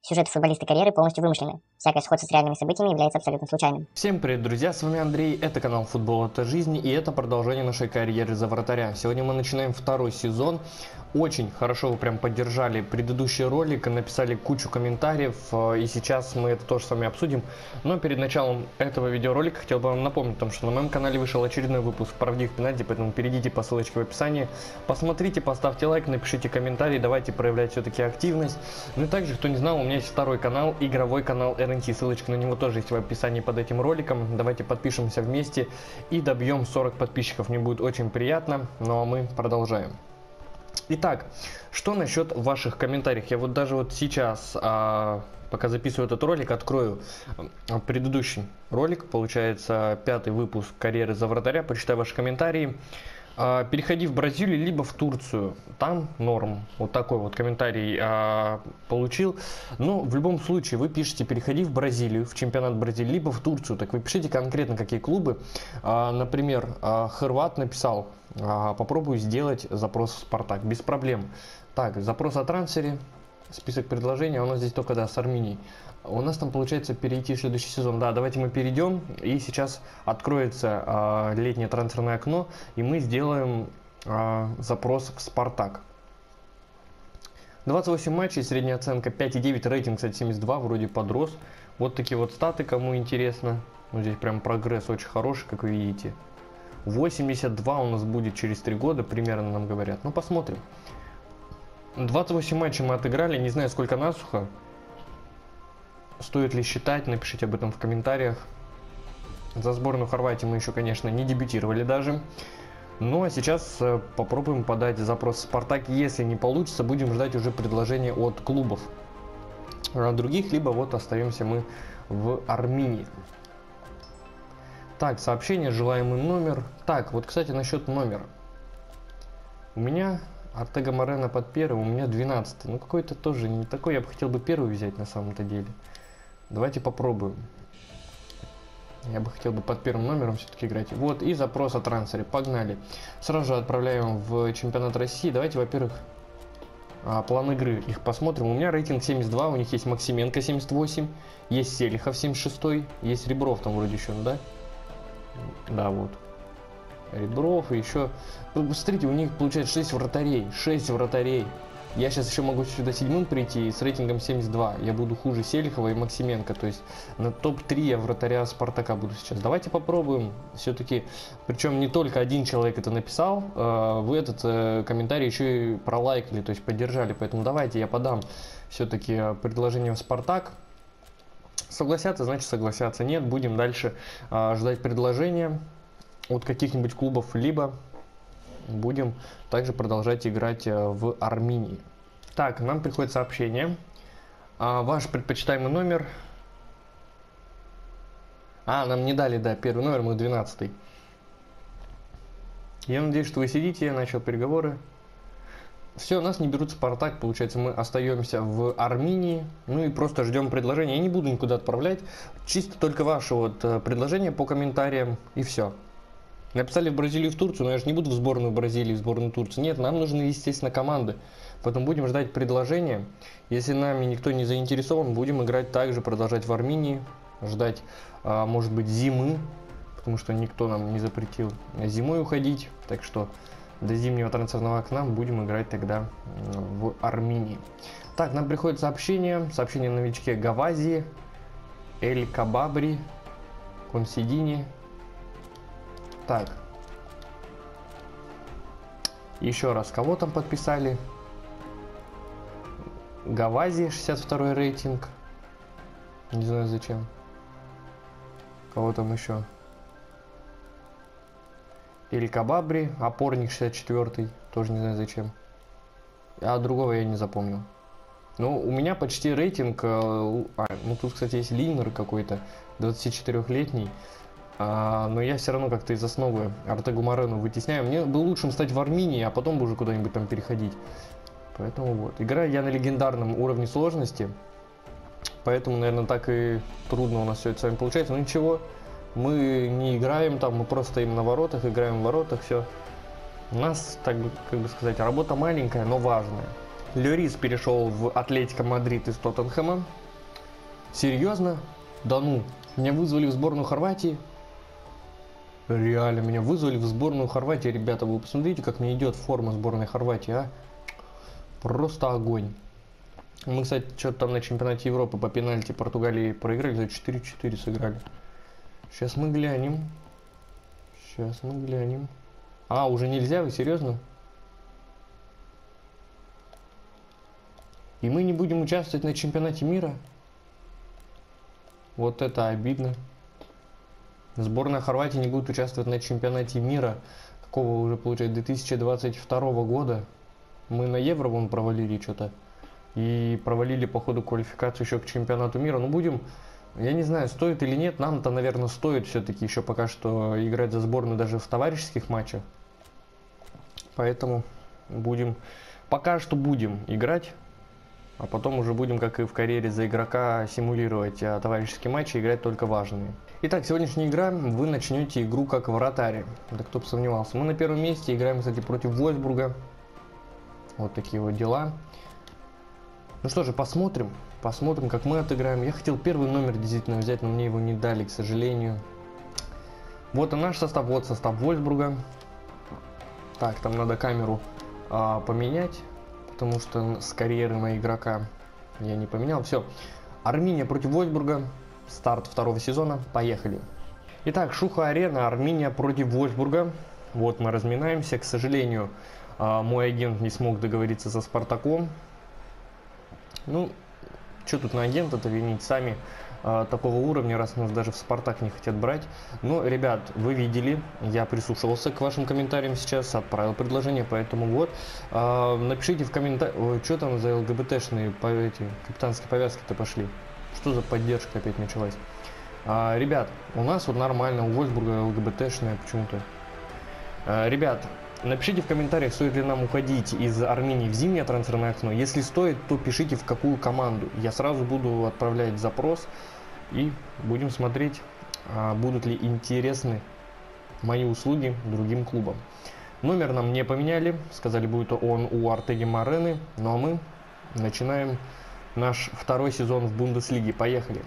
Сюжет футболиста карьеры полностью вымышленный. Всякое сходство с реальными событиями является абсолютно случайным. Всем привет, друзья, с вами Андрей, это канал Футбол это жизнь, и это продолжение нашей карьеры за вратаря. Сегодня мы начинаем второй сезон. Очень хорошо вы прям поддержали предыдущий ролик, написали кучу комментариев, и сейчас мы это тоже с вами обсудим. Но перед началом этого видеоролика хотел бы вам напомнить о том, что на моем канале вышел очередной выпуск правдивых пенальти, поэтому перейдите по ссылочке в описании, посмотрите, поставьте лайк, напишите комментарий, давайте проявлять все-таки активность. Ну и также, кто не знал, у меня есть второй канал, игровой канал РНТ, ссылочка на него тоже есть в описании под этим роликом. Давайте подпишемся вместе и добьем 40 подписчиков, мне будет очень приятно. Ну а мы продолжаем. Итак, что насчет ваших комментариев? Я вот даже вот сейчас, пока записываю этот ролик, открою предыдущий ролик, получается 5-й выпуск карьеры за вратаря, почитаю ваши комментарии. Переходи в Бразилию, либо в Турцию, там норм. Вот такой вот комментарий получил. Но в любом случае вы пишете переходи в Бразилию, в чемпионат Бразилии, либо в Турцию. Так вы пишите конкретно какие клубы. Например, Хорват написал, попробую сделать запрос в Спартак, без проблем. Так, запрос о трансфере, список предложений, у нас здесь только с Арменией. У нас там получается перейти в следующий сезон. Да, давайте мы перейдем, и сейчас откроется летнее трансферное окно, и мы сделаем запрос в Спартак. 28 матчей, средняя оценка 5,9, рейтинг, кстати, 72, вроде подрос. Вот такие вот статы, кому интересно. Ну, здесь прям прогресс очень хороший, как вы видите. 82 у нас будет через 3 года, примерно нам говорят. Ну, посмотрим. 28 матчей мы отыграли, не знаю, сколько насухо. Стоит ли считать, напишите об этом в комментариях. За сборную Хорватии мы еще, конечно, не дебютировали даже. Ну а сейчас попробуем подать запрос в Спартак. Если не получится, будем ждать уже предложения от клубов других, либо вот остаемся мы в Армении. Так, сообщение, желаемый номер. Так, вот, кстати, насчет номера. У меня Артега Морено под первым, у меня 12. Ну, какой-то тоже не такой, я бы хотел бы первый взять на самом-то деле. Давайте попробуем. Я бы хотел бы под первым номером все-таки играть. Вот, и запрос о трансфере. Погнали. Сразу же отправляем в чемпионат России. Давайте, во-первых, план игры их посмотрим. У меня рейтинг 72, у них есть Максименко 78, есть Селихов 76, есть Ребров там вроде еще, да? Да, вот. Ребров и еще... Посмотрите, у них получается 6 вратарей. 6 вратарей. Я сейчас еще могу сюда 7-м прийти с рейтингом 72. Я буду хуже Селихова и Максименко. То есть на топ-3 я вратаря Спартака буду сейчас. Давайте попробуем. Все-таки, причем не только один человек это написал. Вы этот комментарий еще и пролайкали, то есть поддержали. Поэтому давайте я подам все-таки предложение в Спартак. Согласятся, значит согласятся. Нет, будем дальше ждать предложения от каких-нибудь клубов, либо будем также продолжать играть в Армении. Так, нам приходит сообщение. Ваш предпочитаемый номер. Нам не дали, да, первый номер, мы 12-й. Я надеюсь, что вы сидите, я начал переговоры. Все, нас не берут Спартак, получается, мы остаемся в Армении. Ну и просто ждем предложения. Я не буду никуда отправлять. Чисто только ваше вот предложение по комментариям, и все. Написали в Бразилию, в Турцию, но я же не буду в сборную Бразилии, в сборную Турции. Нет, нам нужны, естественно, команды. Поэтому будем ждать предложения. Если нами никто не заинтересован, будем играть также, продолжать в Армении. Ждать, может быть, зимы, потому что никто нам не запретил зимой уходить. Так что до зимнего трансферного окна будем играть тогда в Армении. Так, нам приходит сообщение. Сообщение о новичке Гавази, Эль Кабабри, Консидини. Так, еще раз, кого там подписали? Гавази, 62 рейтинг. Не знаю зачем. Кого там еще? Или Кабабри, опорник 64, тоже не знаю зачем. А другого я не запомнил. Ну, у меня почти рейтинг... ну, тут, кстати, есть Линнер какой-то, 24-летний. Но я все равно как-то из основы Артегу Морену вытесняю. Мне бы лучше стать в Армении, а потом бы уже куда-нибудь там переходить. Поэтому вот. Играю я на легендарном уровне сложности. Поэтому, наверное, так и трудно у нас все это с вами получается. Но ничего, мы не играем там, мы просто стоим на воротах, играем в воротах, все. У нас, так бы, как бы сказать, работа маленькая, но важная. Льорис перешел в Атлетико Мадрид из Тоттенхэма. Серьезно? Да ну, меня вызвали в сборную Хорватии. Реально, меня вызвали в сборную Хорватии, ребята. Вы посмотрите, как мне идет форма сборной Хорватии, а? Просто огонь. Мы, кстати, что-то там на чемпионате Европы по пенальти Португалии проиграли, за 4-4 сыграли. Сейчас мы глянем. Сейчас мы глянем. А, уже нельзя, вы серьезно? И мы не будем участвовать на чемпионате мира? Вот это обидно. Сборная Хорватии не будет участвовать на чемпионате мира. Какого уже, получается, 2022 года. Мы на Евро вон провалили что-то. И провалили по ходу квалификацию еще к чемпионату мира. Ну будем, я не знаю, стоит или нет. Нам-то, наверное, стоит все-таки еще пока что играть за сборную даже в товарищеских матчах. Поэтому будем, пока что будем играть. А потом уже будем, как и в карьере за игрока, симулировать товарищеские матчи, играть только важные. Итак, сегодняшняя игра, вы начнете игру как вратарь. Да кто бы сомневался. Мы на первом месте играем, кстати, против Вольсбурга. Вот такие вот дела. Ну что же, посмотрим. Посмотрим, как мы отыграем. Я хотел первый номер действительно взять, но мне его не дали, к сожалению. Вот и наш состав, вот состав Вольсбурга. Так, там надо камеру поменять. Потому что с карьеры моего игрока я не поменял. Все. Армения против Вольсбурга. Старт второго сезона. Поехали. Итак, Шуха-Арена. Армения против Вольсбурга. Вот мы разминаемся. К сожалению, мой агент не смог договориться со Спартаком. Ну, что тут на агента-то винить? Сами такого уровня, раз нас даже в Спартак не хотят брать. Но, ребят, вы видели, я прислушивался к вашим комментариям сейчас, отправил предложение, поэтому вот, напишите в комментариях, что там за ЛГБТшные эти капитанские повязки-то пошли, что за поддержка опять началась. Ребят, у нас вот нормально, у Вольсбурга ЛГБТшная почему-то. Ребят, напишите в комментариях, стоит ли нам уходить из Армении в зимнее трансферное окно. Если стоит, то пишите в какую команду. Я сразу буду отправлять запрос и будем смотреть, будут ли интересны мои услуги другим клубам. Номер нам не поменяли, сказали, будет он у Артеги Морены. Ну а мы начинаем наш второй сезон в Бундеслиге. Поехали.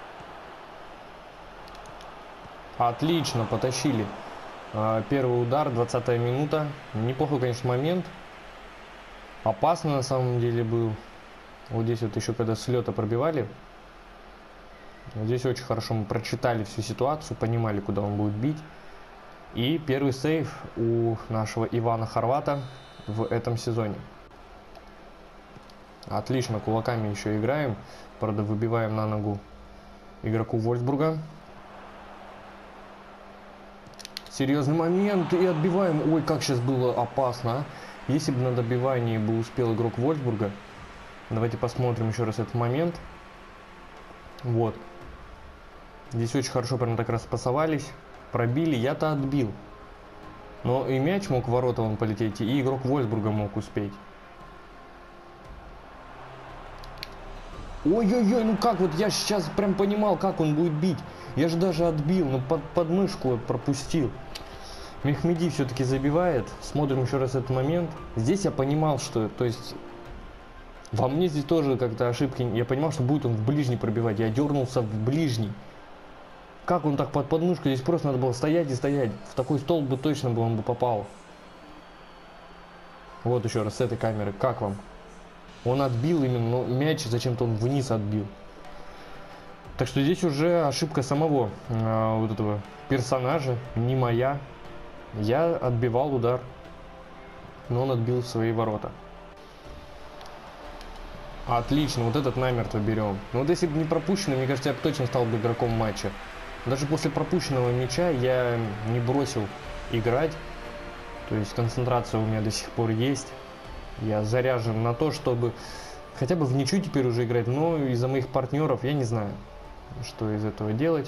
Отлично, потащили. Первый удар, 20-я минута. Неплохой, конечно, момент. Опасно на самом деле был. Вот здесь вот еще когда с лета пробивали. Вот здесь очень хорошо мы прочитали всю ситуацию, понимали, куда он будет бить. И первый сейв у нашего Ивана Хорвата в этом сезоне. Отлично, кулаками еще играем. Правда, выбиваем на ногу игроку Вольсбурга. Серьезный момент и отбиваем. Ой, как сейчас было опасно. Если бы на добивании бы успел игрок Вольсбурга. Давайте посмотрим еще раз этот момент. Вот. Здесь очень хорошо прям так распасовались. Пробили, я-то отбил. Но и мяч мог в ворота вон полететь, и игрок Вольсбурга мог успеть. Ой-ой-ой, ну как вот я сейчас прям понимал, как он будет бить. Я же даже отбил, но под мышку вот пропустил. Мехмеди все-таки забивает. Смотрим еще раз этот момент. Здесь я понимал, что, то есть, во мне здесь тоже как-то ошибки. Я понимал, что будет он в ближний пробивать. Я дернулся в ближний. Как он так под подмышку? Здесь просто надо было стоять и стоять. В такой столб бы точно бы он бы попал. Вот еще раз с этой камеры. Как вам? Он отбил именно, но мяч зачем-то он вниз отбил. Так что здесь уже ошибка самого вот этого персонажа, не моя. Я отбивал удар, но он отбил в свои ворота. Отлично, вот этот намертво берем. Но вот если бы не пропущено, мне кажется, я бы точно стал бы игроком матча. Даже после пропущенного мяча я не бросил играть. То есть концентрация у меня до сих пор есть. Я заряжен на то, чтобы хотя бы в ничью теперь уже играть. Но из-за моих партнеров я не знаю, что из этого делать.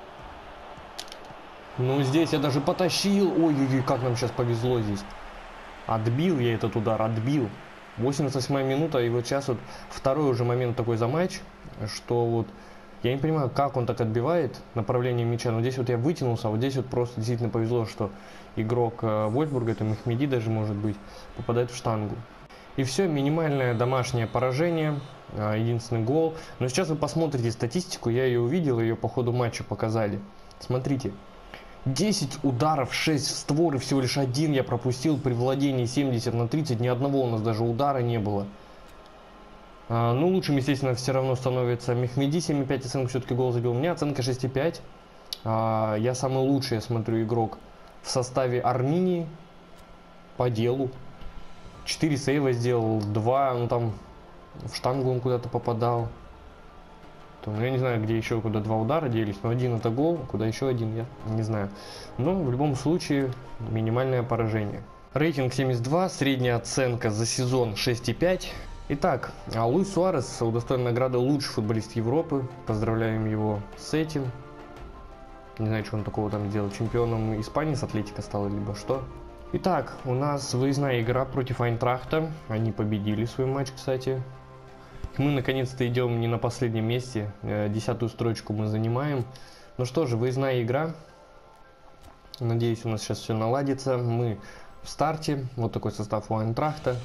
Ну, здесь я даже потащил. Ой-ой-ой, как нам сейчас повезло здесь. Отбил я этот удар, отбил. 88-я минута, и вот сейчас вот второй уже момент такой за матч, что вот я не понимаю, как он так отбивает направление мяча. Но здесь вот я вытянулся, а вот здесь вот просто действительно повезло, что игрок Вольсбурга, это Мехмеди даже может быть, попадает в штангу. И все, минимальное домашнее поражение, единственный гол. Но сейчас вы посмотрите статистику, я ее увидел, ее по ходу матча показали. Смотрите, 10 ударов, 6 в створ и всего лишь один я пропустил при владении 70/30, ни одного у нас даже удара не было. Ну, лучшим, естественно, все равно становится Мехмеди, 7,5 оценка, все-таки гол забил. У меня оценка 6,5. Я самый лучший, я смотрю, игрок в составе Армении по делу. 4 сейва сделал, 2, ну там в штангу он куда-то попадал. Там, я не знаю, где еще куда 2 удара делись, но один это гол, куда еще один, я не знаю. Но в любом случае минимальное поражение. Рейтинг 72, средняя оценка за сезон 6,5. Итак, Луис Суарес удостоен награды лучший футболист Европы. Поздравляем его с этим. Не знаю, что он такого там сделал. Чемпионом Испании с Атлетико стал, либо что. Итак, у нас выездная игра против Айнтрахта. Они победили свой матч, кстати. Мы наконец-то идем не на последнем месте. 10-ю строчку мы занимаем. Ну что же, выездная игра. Надеюсь, у нас сейчас все наладится. Мы в старте. Вот такой состав у Айнтрахта.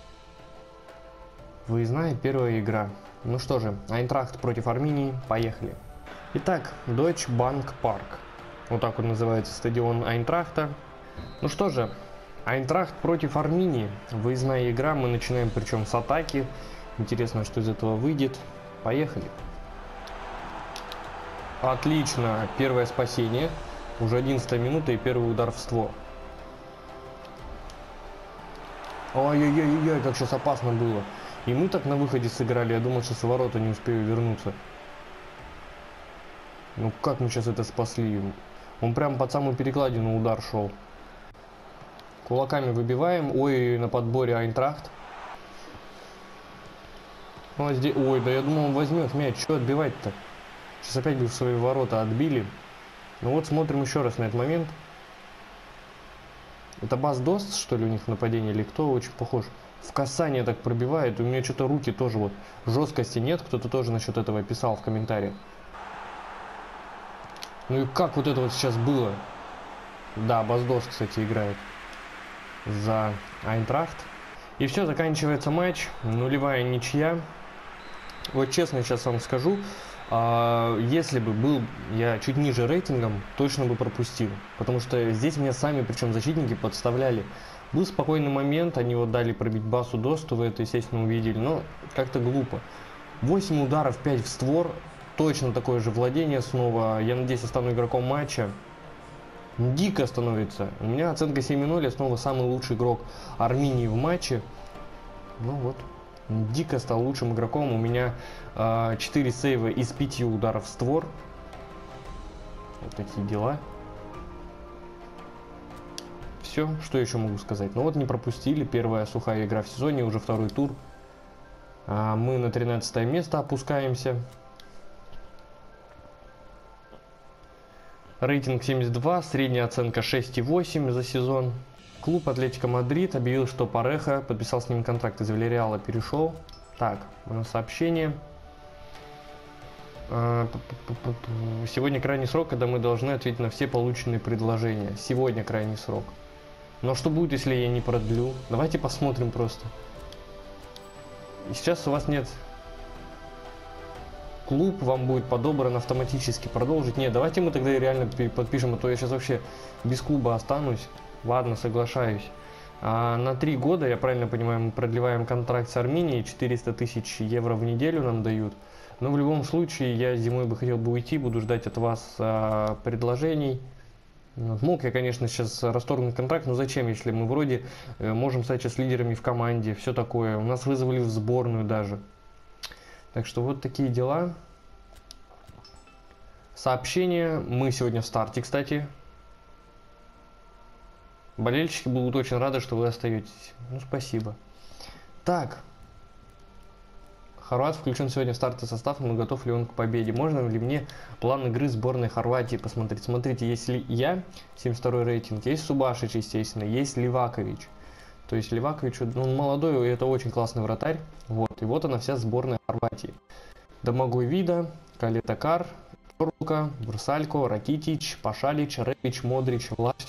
Выездная первая игра. Ну что же, Айнтрахт против Армении. Поехали. Итак, Deutsche Bank Park. Вот так вот называется стадион Айнтрахта. Ну что же, Айнтрахт против Армении. Выездная игра. Мы начинаем причем с атаки. Интересно, что из этого выйдет. Поехали. Отлично. Первое спасение. Уже 11 минута и первый удар в створ. Ой-ой-ой, как сейчас опасно было. И мы так на выходе сыграли. Я думал, что с ворота не успею вернуться. Ну как мы сейчас это спасли? Он прям под самую перекладину удар шел. Кулаками выбиваем. Ой, на подборе Айнтрахт. Ну, а здесь... Ой, да я думал, он возьмет мяч. Что отбивать-то? Сейчас опять бы в свои ворота отбили. Ну вот смотрим еще раз на этот момент. Это Бас Дост, что ли, у них в нападении? Или кто? Очень похож. В касание так пробивает. У меня что-то руки тоже вот. Жесткости нет. Кто-то тоже насчет этого писал в комментариях. Ну и как вот это вот сейчас было? Да, Бас Дост, кстати, играет за Айнтрахт. И все, заканчивается матч. Нулевая ничья. Вот честно сейчас вам скажу, если бы был я чуть ниже рейтингом, точно бы пропустил. Потому что здесь меня сами, причем защитники, подставляли. Был спокойный момент, они вот дали пробить Басу Досту, вы это, естественно, увидели, но как-то глупо. 8 ударов, 5 в створ, точно такое же владение снова. Я надеюсь, я стану игроком матча. Дико становится. У меня оценка 7,0, я снова самый лучший игрок Армении в матче. Ну вот. Дико стал лучшим игроком. У меня 4 сейва из 5 ударов в створ. Вот такие дела. Все, что еще могу сказать? Ну вот не пропустили. Первая сухая игра в сезоне, уже второй тур. Мы на 13 место опускаемся. Рейтинг 72, средняя оценка 6,8 за сезон. Клуб Атлетико Мадрид объявил, что Пареха подписал с ним контракт, из Вильярреала перешел. Так, у нас сообщение. Сегодня крайний срок, когда мы должны ответить на все полученные предложения. Сегодня крайний срок. Но что будет, если я не продлю? Давайте посмотрим просто. И сейчас у вас нет... Клуб вам будет подобран автоматически продолжить. Нет, давайте мы тогда реально подпишем, а то я сейчас вообще без клуба останусь. Ладно, соглашаюсь. На 3 года, я правильно понимаю, мы продлеваем контракт с Арменией. 400 тысяч евро в неделю нам дают. Но в любом случае, я зимой бы хотел бы уйти, буду ждать от вас предложений. Мог я, конечно, сейчас расторгнуть контракт, но зачем, если мы вроде можем стать сейчас лидерами в команде, все такое. У нас вызвали в сборную даже. Так что вот такие дела. Сообщение. Мы сегодня в старте, кстати. Болельщики будут очень рады, что вы остаетесь. Ну, спасибо. Так. Хорват включен сегодня в стартовый состав, но готов ли он к победе? Можно ли мне план игры сборной Хорватии посмотреть? Смотрите, если я, 72-й рейтинг, есть Субашич, естественно, есть Ливакович. То есть Ливакович, ну, он молодой, и это очень классный вратарь. Вот, и вот она вся сборная Хорватии. Домагой Вида, Калетакар, Чорлука, Бурсалько, Ракитич, Пашалич, Репич, Модрич, Влашич,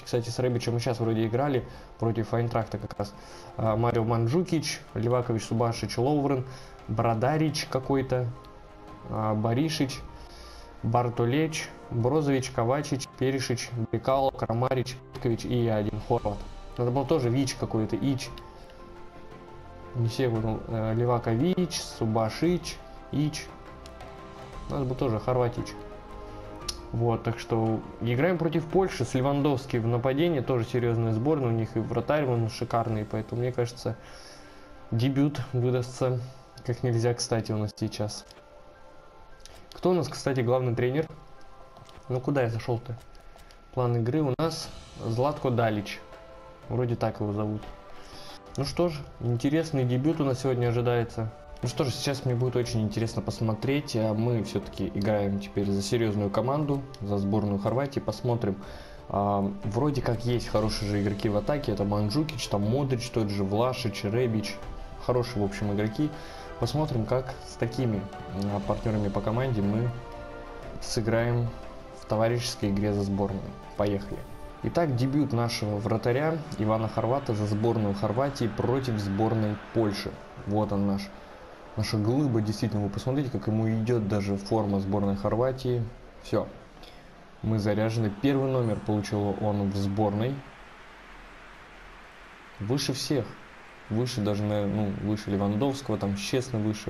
Кстати, с Ребичем мы сейчас вроде играли против Айнтрахта как раз. Марио Манджукич, Левакович, Субашич, Лоурен, Брадарич какой-то, Боришич, Бартулеч, Брозович, Ковачич, Перешич, Бекал, Крамарич, Петкович и я один Хорват. Надо было тоже Вич какой-то, Ич. Не все, Левакович, Субашич, Ич. Надо было тоже Хорватич. Вот, так что играем против Польши с Левандовским в нападении. Тоже серьезная сборная, у них и вратарь он шикарный. Поэтому, мне кажется, дебют выдастся как нельзя кстати у нас сейчас. Кто у нас, кстати, главный тренер? Ну, куда я зашел-то? План игры у нас Златко Далич. Вроде так его зовут. Ну что ж, интересный дебют у нас сегодня ожидается. Ну что ж, сейчас мне будет очень интересно посмотреть. Мы все-таки играем теперь за серьезную команду, за сборную Хорватии. Посмотрим. Вроде как есть хорошие же игроки в атаке. Это Манджукич, там Модрич, тот же Влашич, Ребич. Хорошие, в общем, игроки. Посмотрим, как с такими партнерами по команде мы сыграем в товарищеской игре за сборную. Поехали. Итак, дебют нашего вратаря Ивана Хорвата за сборную Хорватии против сборной Польши. Вот он наша глыба. Действительно, вы посмотрите, как ему идет даже форма сборной Хорватии. Все. Мы заряжены. Первый номер получил он в сборной. Выше всех. Выше даже, наверное, выше Левандовского, там честно выше.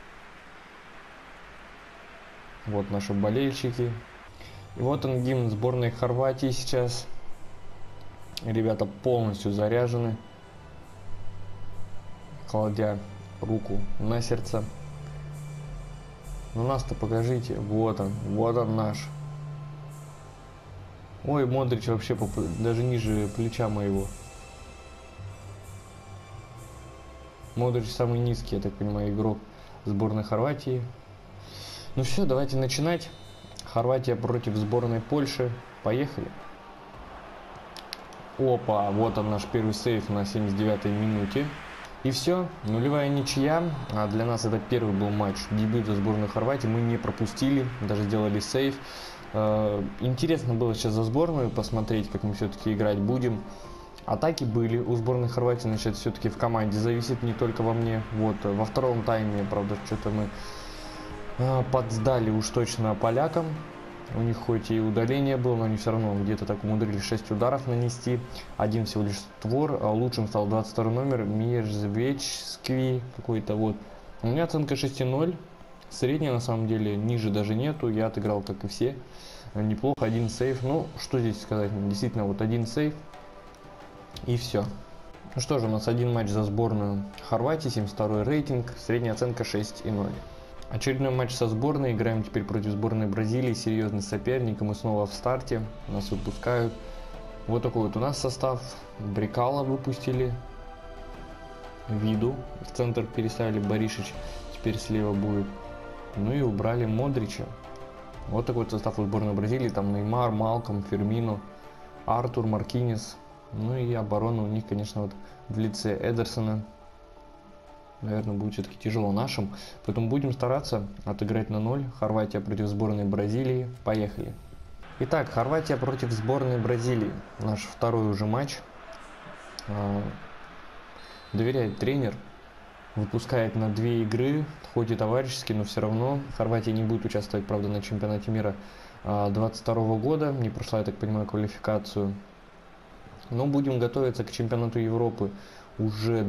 Вот наши болельщики. И вот он, гимн сборной Хорватии сейчас. Ребята полностью заряжены, кладя руку на сердце. Ну нас-то покажите. Вот он наш. Ой, Модрич вообще даже ниже плеча моего. Модрич самый низкий, я так понимаю, игрок сборной Хорватии. Ну все, давайте начинать. Хорватия против сборной Польши. Поехали. Опа, вот он наш первый сейв на 79-й минуте. И все, нулевая ничья. А для нас это первый был матч, дебют за сборную Хорватии. Мы не пропустили, даже сделали сейв. Интересно было сейчас за сборную посмотреть, как мы все-таки играть будем. Атаки были у сборной Хорватии, значит, все-таки в команде зависит, не только во мне. Вот, во втором тайме, правда, что-то мы подсдали уж точно полякам. У них хоть и удаление было, но они все равно где-то так умудрились 6 ударов нанести. Один всего лишь створ. А лучшим стал 22 номер Мирзвечский какой-то вот. У меня оценка 6,0. Средняя на самом деле, ниже даже нету. Я отыграл как и все. Неплохо, один сейв. Ну, что здесь сказать? Действительно, вот один сейв. И все. Ну что же, у нас один матч за сборную Хорватии, 72 рейтинг. Средняя оценка 6,0. Очередной матч со сборной. Играем теперь против сборной Бразилии. Серьезный соперник. И мы снова в старте. Нас выпускают. Вот такой вот у нас состав. Брикала выпустили. Виду. В центр переставили Боришич. Теперь слева будет. Ну и убрали Модрича. Вот такой вот состав у сборной Бразилии. Там Неймар, Малком, Фермино, Артур, Маркинес. Ну и оборона у них, конечно, вот в лице Эдерсона. Наверное, будет все-таки тяжело нашим. Поэтому будем стараться отыграть на 0. Хорватия против сборной Бразилии. Поехали. Итак, Хорватия против сборной Бразилии. Наш второй уже матч. Доверяет тренер. Выпускает на 2 игры. Хоть и товарищеский, но все равно. Хорватия не будет участвовать, правда, на чемпионате мира 2022 года. Не прошла, я так понимаю, квалификацию. Но будем готовиться к чемпионату Европы уже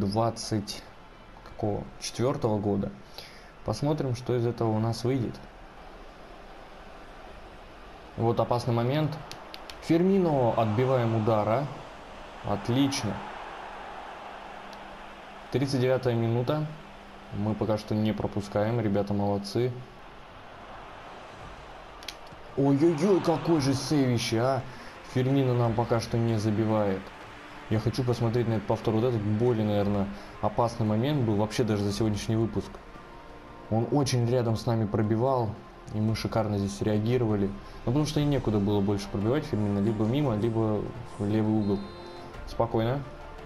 24 года. Посмотрим, что из этого у нас выйдет. Вот опасный момент. Фермино, отбиваем удара. Отлично. 39-я минута. Мы пока что не пропускаем. Ребята молодцы. Ой-ой-ой, какой же сейвище, а! Фермино нам пока что не забивает. Я хочу посмотреть на этот повтор. Вот этот более, наверное, опасный момент был вообще даже за сегодняшний выпуск. Он очень рядом с нами пробивал, и мы шикарно здесь реагировали. Ну, потому что и некуда было больше пробивать Фермино. Либо мимо, либо в левый угол. Спокойно.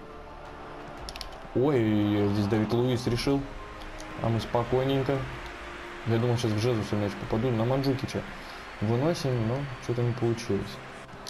Ой, здесь Давид Луис решил. А мы спокойненько. Я думал, сейчас в Жезуса мяч попаду. На Манджукича выносим, но что-то не получилось.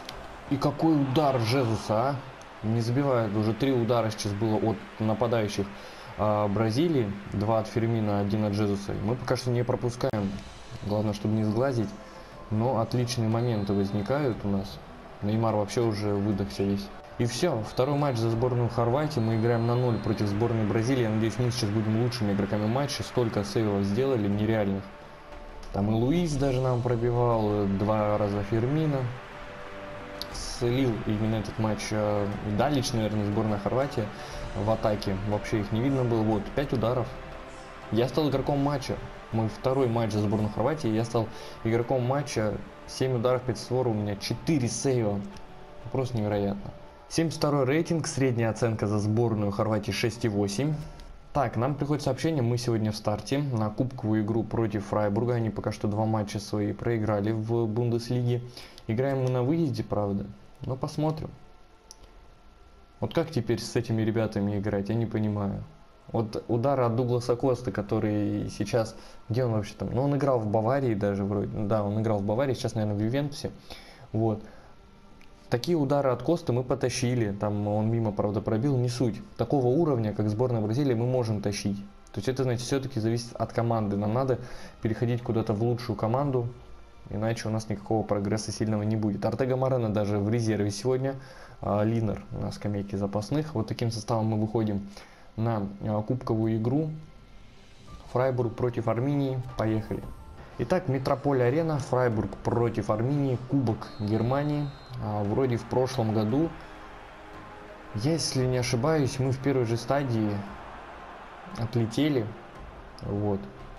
И какой удар Жезуса, а? Не забивает. Уже 3 удара сейчас было от нападающих Бразилии. 2 от Фермина, 1 от Жезуса. Мы пока что не пропускаем. Главное, чтобы не сглазить. Но отличные моменты возникают у нас. Неймар вообще уже выдохся весь. И все. Второй матч за сборную Хорватии. Мы играем на 0 против сборной Бразилии. Я надеюсь, мы сейчас будем лучшими игроками матча. Столько сейвов сделали нереальных. Там и Луис даже нам пробивал. 2 раза Фермина. Слил именно этот матч Далич, наверное, сборная Хорватии в атаке. Вообще их не видно было. Вот, 5 ударов. Я стал игроком матча. Мой второй матч за сборную Хорватии. Я стал игроком матча. 7 ударов, 5 створ. У меня 4 сейва. Просто невероятно. 72 рейтинг. Средняя оценка за сборную Хорватии 6,8. Так, нам приходит сообщение. Мы сегодня в старте на кубковую игру против Фрайбурга. Они пока что 2 матча свои проиграли в Бундеслиге. Играем мы на выезде, правда. Но посмотрим. Вот как теперь с этими ребятами играть, я не понимаю. Вот удар от Дугласа Коста, который сейчас... Где он вообще там? Ну, он играл в Баварии даже вроде. Да, он играл в Баварии, сейчас, наверное, в Ювентусе. Вот. Такие удары от Коста мы потащили. Там он мимо, правда, пробил. Не суть. Такого уровня, как сборная Бразилии, мы можем тащить. То есть это, знаете, все-таки зависит от команды. Нам надо переходить куда-то в лучшую команду. Иначе у нас никакого прогресса сильного не будет. Артега Морено даже в резерве сегодня. Линер на скамейке запасных. Вот таким составом мы выходим на кубковую игру. Фрайбург против Армении. Поехали. Итак, Метрополь-арена. Фрайбург против Армении. Кубок Германии. Вроде в прошлом году, если не ошибаюсь, мы в первой же стадии отлетели. Вот.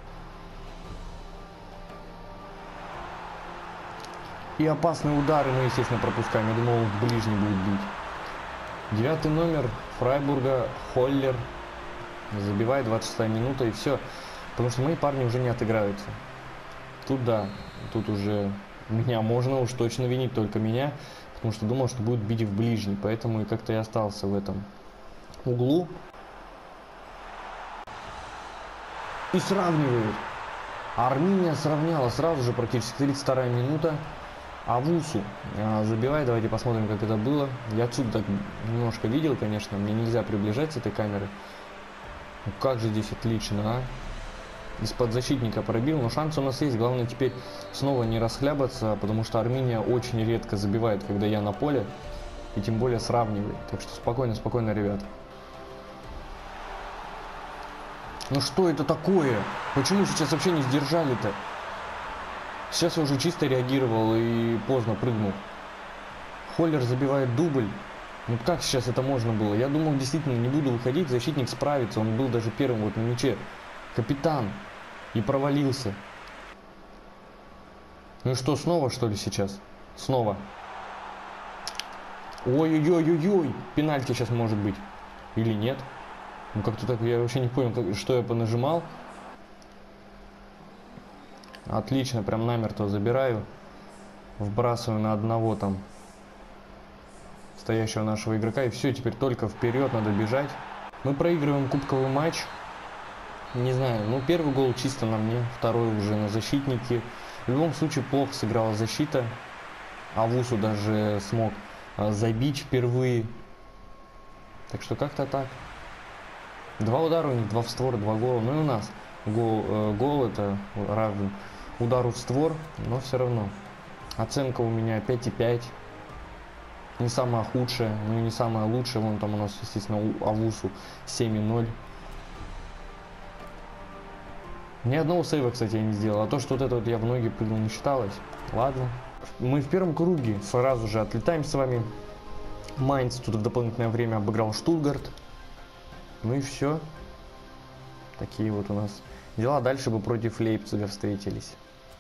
И опасные удары мы, естественно, пропускаем. Я думал, он в ближний будет бить. 9 номер Фрайбурга, Холлер. Забивает, 26 минута, и все. Потому что мои парни уже не отыграются. Тут да, тут уже меня можно уж точно винить, только меня. Потому что думал, что будет бить в ближний. Поэтому и как-то и остался в этом углу. И сравнивают. Армения сравняла сразу же, практически 32 минута. Авусу забивает. Давайте посмотрим, как это было. Я отсюда так немножко видел, конечно. Мне нельзя приближать с этой камеры. Ну как же здесь отлично, а? Из-под защитника пробил. Но шанс у нас есть. Главное теперь снова не расхлябаться, потому что Армения очень редко забивает, когда я на поле. И тем более сравнивает. Так что спокойно, спокойно, ребят. Ну что это такое? Почему сейчас вообще не сдержали-то? Сейчас я уже чисто реагировал и поздно прыгнул. Холлер забивает дубль. Ну как сейчас это можно было? Я думал, действительно, не буду выходить, защитник справится. Он был даже первым вот на мяче. Капитан. И провалился. Ну и что, снова что ли сейчас? Снова. Ой-ой-ой-ой-ой. Пенальти сейчас может быть. Или нет? Ну как-то так, я вообще не понял, что я понажимал. Отлично, прям намертво забираю. Вбрасываю на одного там стоящего нашего игрока. И все, теперь только вперед надо бежать. Мы проигрываем кубковый матч. Не знаю, ну первый гол чисто на мне, второй уже на защитнике. В любом случае плохо сыграла защита. Авусу даже смог забить впервые. Так что как-то так. 2 удара у них, 2 в створ, 2 гола. Ну и у нас гол это равен удару в створ, но все равно. Оценка у меня 5,5. Не самая худшая, но и не самая лучшая. Вон там у нас, естественно, у Авусу 7,0. Ни одного сейва, кстати, я не сделал. А то, что вот это вот я в ноги прыгнул, не считалось. Ладно. Мы в первом круге сразу же отлетаем с вами. Майнц тут в дополнительное время обыграл Штутгарт. Ну и все. Такие вот у нас дела. Дальше бы против Лейпцига встретились.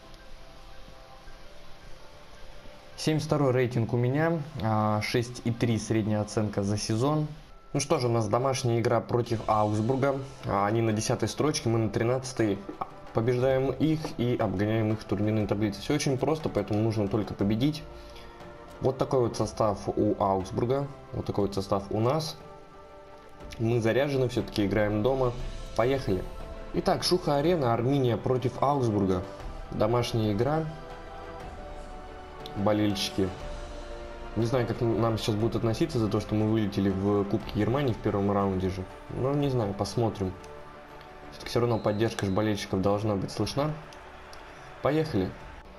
72 рейтинг у меня. 6,3 средняя оценка за сезон. Ну что же, у нас домашняя игра против Аугсбурга. Они на 10 строчке, мы на 13. Побеждаем их и обгоняем их в турнирной таблице. Все очень просто, поэтому нужно только победить. Вот такой вот состав у Аугсбурга. Вот такой вот состав у нас. Мы заряжены, все-таки играем дома. Поехали. Итак, Шуха-арена, Армения против Аугсбурга. Домашняя игра. Болельщики Не знаю, как нам сейчас будут относиться за то, что мы вылетели в Кубке Германии в первом раунде же. Но не знаю, посмотрим. Все-таки все равно поддержка болельщиков должна быть слышна. Поехали.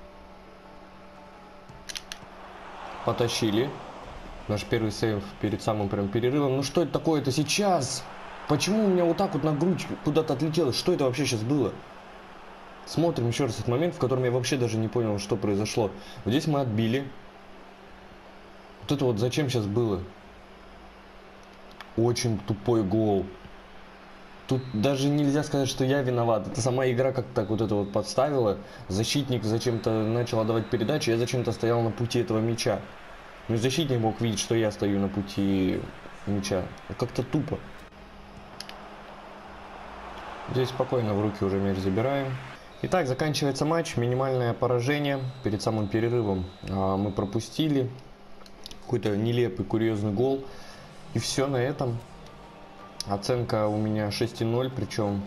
Потащили. Наш первый сейв перед самым прям перерывом. Ну что это такое-то сейчас? Почему у меня вот так вот на грудь куда-то отлетело? Что это вообще сейчас было? Смотрим еще раз этот момент, в котором я вообще даже не понял, что произошло. Вот здесь мы отбили. Вот это вот зачем сейчас было? Очень тупой гол. Тут даже нельзя сказать, что я виноват. Это сама игра как-то так вот это вот подставила. Защитник зачем-то начал отдавать передачи, я зачем-то стоял на пути этого мяча. Ну и защитник мог видеть, что я стою на пути мяча. Как-то тупо. Здесь спокойно в руки уже мяч забираем. Итак, заканчивается матч. Минимальное поражение перед самым перерывом. Мы пропустили какой-то нелепый, курьезный гол. И все на этом. Оценка у меня 6,0, причем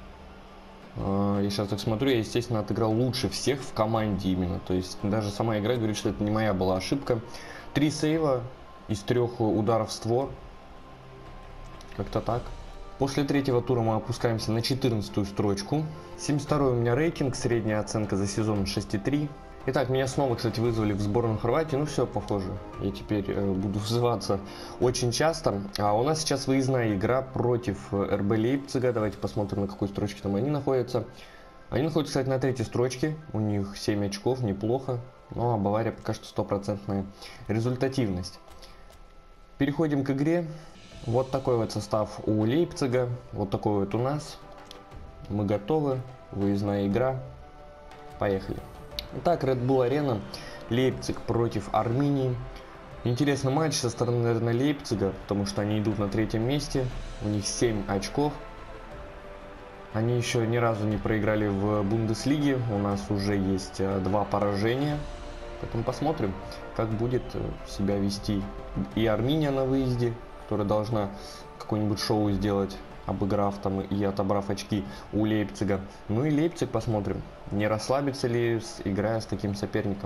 я сейчас так смотрю, я, естественно, отыграл лучше всех в команде именно. То есть даже сама игра говорит, что это не моя была ошибка. 3 сейва из 3 ударов в створ. Как-то так. После третьего тура мы опускаемся на 14-ю строчку. 72-й у меня рейтинг, средняя оценка за сезон 6,3. Итак, меня снова, кстати, вызвали в сборную Хорватии. Ну все, похоже. Я теперь буду вызываться очень часто. А у нас сейчас выездная игра против РБ Лейпцига. Давайте посмотрим, на какой строчке там они находятся. Они находятся, кстати, на 3-й строчке. У них 7 очков, неплохо. Но Бавария пока что 100% результативность. Переходим к игре. Вот такой вот состав у Лейпцига. Вот такой вот у нас. Мы готовы. Выездная игра. Поехали. Итак, Red Bull Arena, Лейпциг против Арминии. Интересный матч со стороны, наверное, Лейпцига, потому что они идут на 3-м месте. У них 7 очков. Они еще ни разу не проиграли в Бундеслиге. У нас уже есть 2 поражения. Поэтому посмотрим, как будет себя вести и Арминия на выезде, которая должна какое-нибудь шоу сделать, обыграв там и отобрав очки у Лейпцига. Ну и Лейпциг посмотрим, не расслабится ли, играя с таким соперником.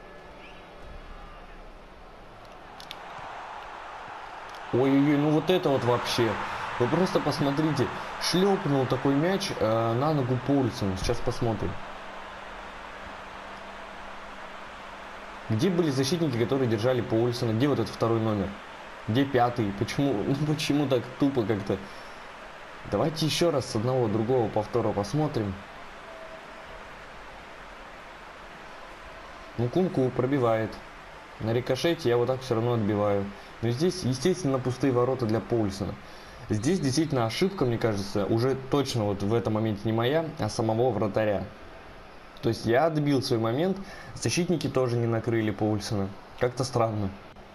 Ой-ой-ой, ну вот это вот вообще. Вы просто посмотрите, шлепнул такой мяч на ногу Поульсена. Сейчас посмотрим. Где были защитники, которые держали Поульсена? Где вот этот второй номер? Где 5-й? Почему, почему так тупо как-то? Давайте еще раз с одного другого повтора посмотрим. Ну, Кунку пробивает. На рикошете я вот так все равно отбиваю. Но здесь, естественно, пустые ворота для Поульсена. Здесь действительно ошибка, мне кажется, уже точно вот в этом моменте не моя, а самого вратаря. То есть я отбил свой момент, защитники тоже не накрыли Поульсена. Как-то странно.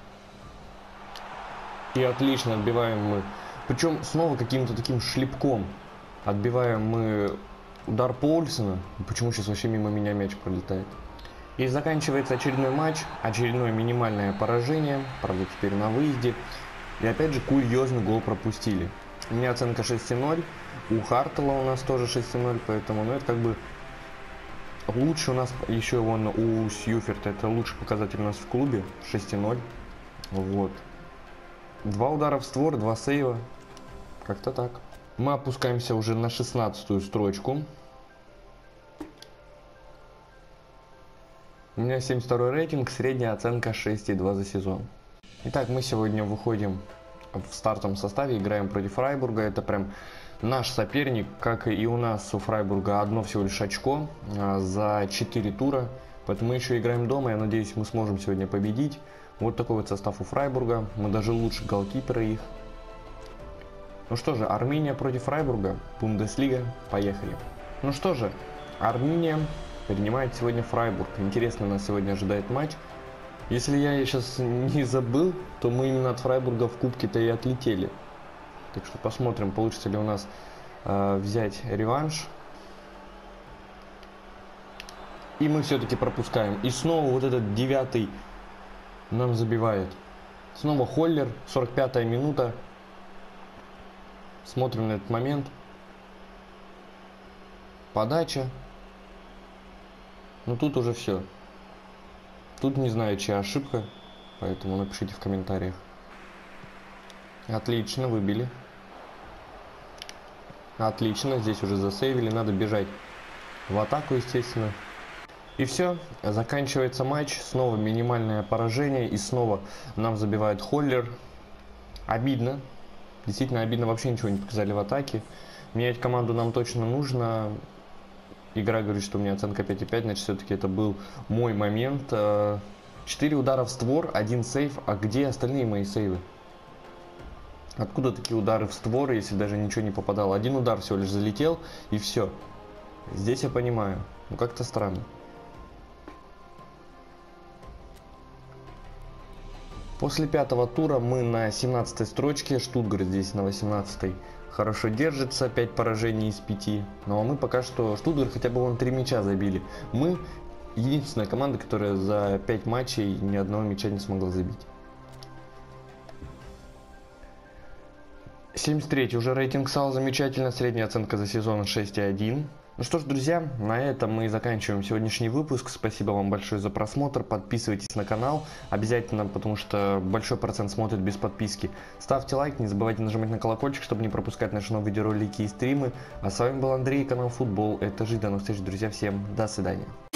И отлично отбиваем мы. Причем снова каким-то таким шлепком отбиваем мы удар Поульсена. Почему сейчас вообще мимо меня мяч пролетает? И заканчивается очередной матч, очередное минимальное поражение, правда теперь на выезде. И опять же курьезный гол пропустили. У меня оценка 6,0, у Хартела у нас тоже 6,0, поэтому ну, это как бы лучше у нас еще вон у Сьюферта, это лучший показатель у нас в клубе, 6,0. Вот. 2 удара в створ, 2 сейва. Как-то так. Мы опускаемся уже на 16-ю строчку. У меня 72 рейтинг, средняя оценка 6,2 за сезон. Итак, мы сегодня выходим в стартовом составе, играем против Фрайбурга. Это прям наш соперник, как и у нас у Фрайбурга одно всего лишь очко за 4 тура. Поэтому мы еще играем дома, я надеюсь, мы сможем сегодня победить. Вот такой вот состав у Фрайбурга. Мы даже лучше голкипера их. Ну что же, Арминия против Фрайбурга, Бундеслига, поехали. Ну что же, Арминия принимает сегодня Фрайбург. Интересно, нас сегодня ожидает матч. Если я сейчас не забыл, то мы именно от Фрайбурга в кубке-то и отлетели. Так что посмотрим, получится ли у нас взять реванш. И мы все-таки пропускаем. И снова вот этот 9-й нам забивает. Снова Холлер, 45-я минута. Смотрим на этот момент. Подача. Ну тут уже все. Тут не знаю, чья ошибка. Поэтому напишите в комментариях. Отлично, выбили. Отлично, здесь уже засейвили, надо бежать в атаку, естественно. И все, заканчивается матч, снова минимальное поражение, и снова нам забивает Холлер. Обидно, действительно обидно, вообще ничего не показали в атаке. Менять команду нам точно нужно. Игра говорит, что у меня оценка 5,5, значит, все-таки это был мой момент. 4 удара в створ, 1 сейв, а где остальные мои сейвы? Откуда такие удары в створ, если даже ничего не попадало? Один удар всего лишь залетел, и все. Здесь я понимаю, ну как-то странно. После 5-го тура мы на 17-й строчке, Штутгарт здесь на 18-й хорошо держится, 5 поражений из 5. Ну а мы пока что, Штутгарт хотя бы вон 3 мяча забили. Мы единственная команда, которая за 5 матчей ни одного мяча не смогла забить. 73 уже рейтинг САЛ, замечательно, средняя оценка за сезон 6,1. Ну что ж, друзья, на этом мы и заканчиваем сегодняшний выпуск. Спасибо вам большое за просмотр. Подписывайтесь на канал обязательно, потому что большой процент смотрит без подписки. Ставьте лайк, не забывайте нажимать на колокольчик, чтобы не пропускать наши новые видеоролики и стримы. А с вами был Андрей, канал Футбол. Это жизнь. До новых встреч, друзья. Всем до свидания.